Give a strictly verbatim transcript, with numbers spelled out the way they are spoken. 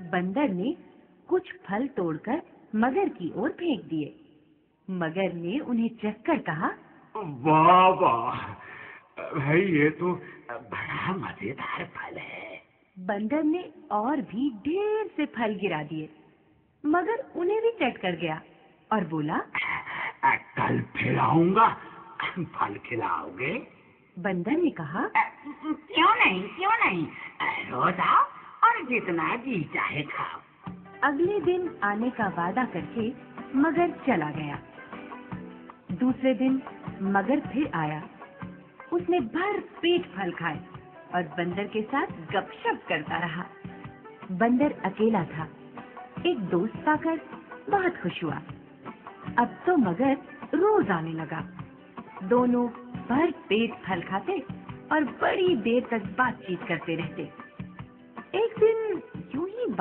बंदर ने कुछ फल तोड़कर मगर की ओर फेंक दिए। मगर ने उन्हें चखकर कहा, वाह वाह भाई, ये तो बड़ा मजेदार फल है। बंदर ने और भी ढेर से फल गिरा दिए। मगर उन्हें भी चट कर गया और बोला, कल फिर आऊंगा, फल खिलाओगे? बंदर ने कहा, क्यों नहीं क्यों नहीं, रोज आओ और जितना जी चाहे खाओ। अगले दिन आने का वादा करके मगर चला गया। दूसरे दिन मगर फिर आया। उसने भर पेट फल खाए और बंदर के साथ गपशप करता रहा। बंदर अकेला था। एक दोस्त पाकर बहुत खुश हुआ। अब तो मगर रोज आने लगा। दोनों भर पेट फल खाते और बड़ी देर तक बातचीत करते रहते। एक दिन यूं ही